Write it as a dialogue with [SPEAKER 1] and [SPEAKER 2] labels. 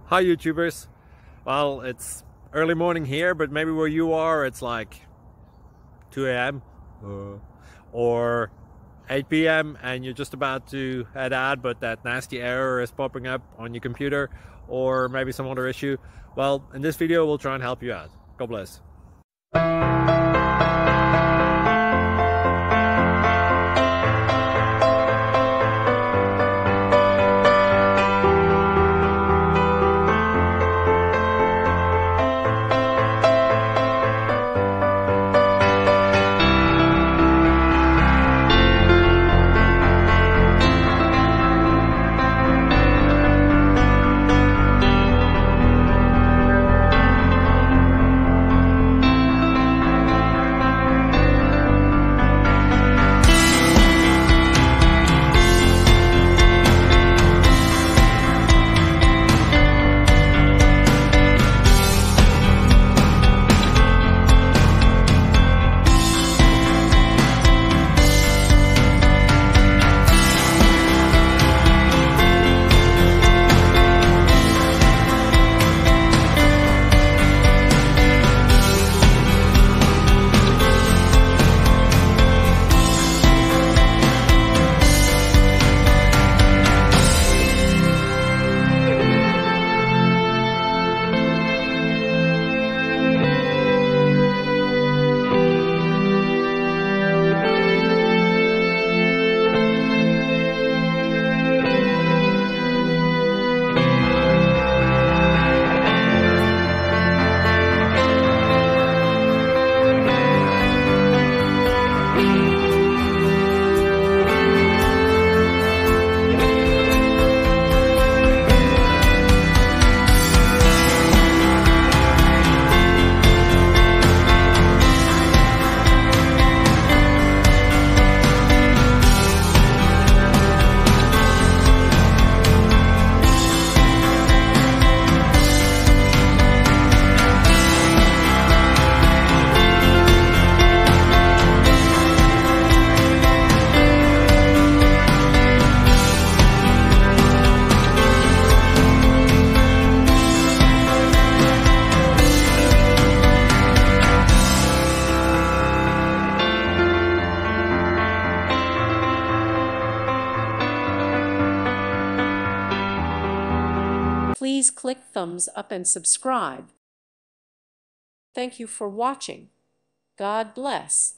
[SPEAKER 1] Hi YouTubers. Well, it's early morning here, but maybe where you are it's like 2 a.m. or 8 p.m. and you're just about to head out, but that nasty error is popping up on your computer, or maybe some other issue. Well, in this video we'll try and help you out. God bless.
[SPEAKER 2] Please click thumbs up and subscribe. Thank you for watching. God bless.